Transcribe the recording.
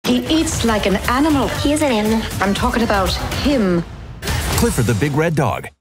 He eats like an animal. He is an animal. I'm talking about him. Clifford the Big Red Dog.